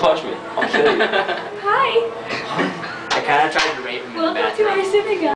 touch me. I'll kill you. Hi. I kind of tried to rape him in the Welcome to bathroom. our synagogue.